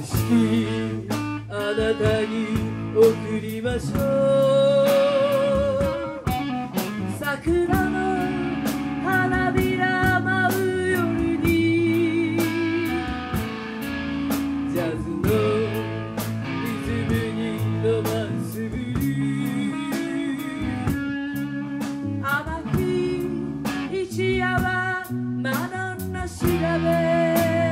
色あなたに贈りましょう。桜の花びら舞う夜にジャズのリズムにロマンスぶり甘き一夜はマノンの調べ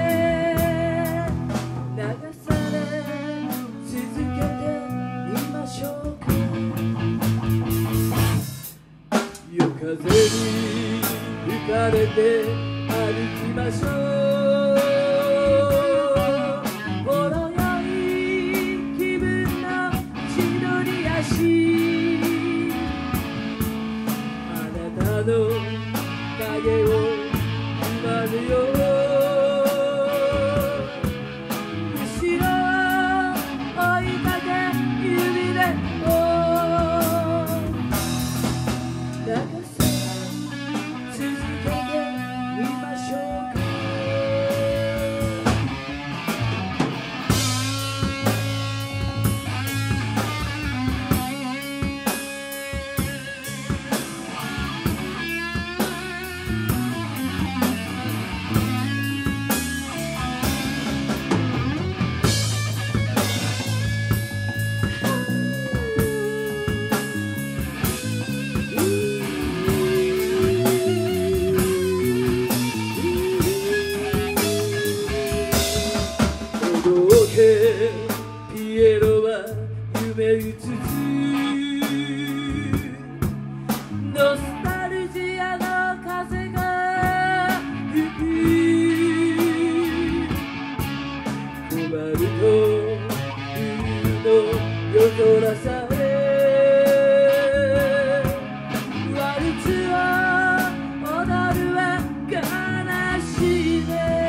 風に吹かれて歩きましょう。ほろ酔い気分の千鳥足あなたの影を踏まぬよ後ろを追いかけ指でピエロは夢うつつノスタルジアの風が吹く困ると冬の夜空さえワルツを踊るは悲しいね